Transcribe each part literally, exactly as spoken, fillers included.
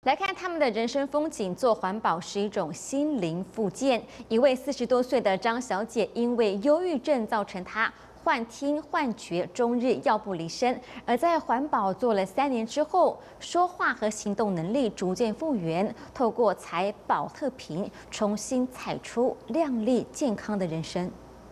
来看他们的人生风景，做环保是一种心灵复健。一位四十多岁的张小姐，因为忧郁症造成她幻听幻觉，终日药不离身。而在环保做了三年之后，说话和行动能力逐渐复原，透过采保特瓶，重新采出亮丽健康的人生。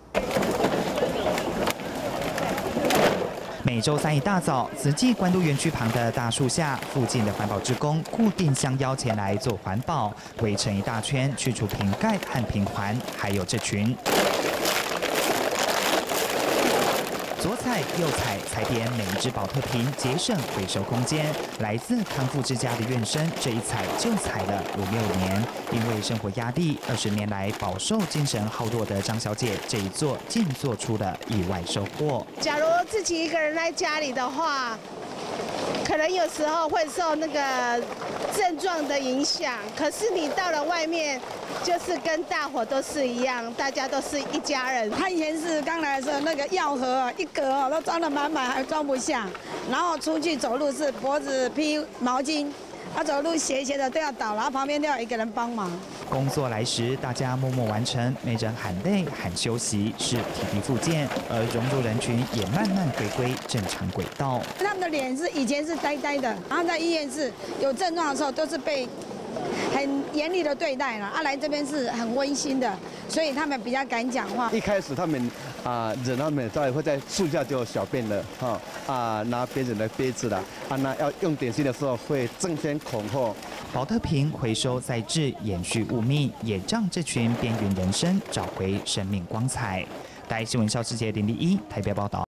每周三一大早，慈济关渡园区旁的大树下，附近的环保志工固定相邀前来做环保，围成一大圈，去除瓶盖和瓶环，还有这群。 左采右采，踩点每一只保特瓶，节省回收空间。来自康复之家的院生，这一采就采了五六年。因为生活压力，二十年来饱受精神耗弱的张小姐，这一做竟做出了意外收获。 假如自己一个人在家里的话，可能有时候会受那个症状的影响。可是你到了外面，就是跟大伙都是一样，大家都是一家人。 他以前是刚来的时候，那个药盒一格哦都装得满满，还装不下。然后出去走路是脖子披毛巾，他走路斜斜的都要倒，然后旁边都要一个人帮忙。 工作来时，大家默默完成，没人喊累喊休息，是体力复健，而融入人群也慢慢回归正常轨道。 他们的脸是以前是呆呆的，然后在医院是有症状的时候都是被 很严厉的对待了，啊，来这边是很温馨的，所以他们比较敢讲话。 一开始他们啊，人他们都会在树下就小便了，哈啊，拿别人的杯子了，啊，那要用点心的时候会争先恐后。 保特瓶回收再制，延续物命，也让这群边缘人生找回生命光彩。台新闻消世界零零一台北报道。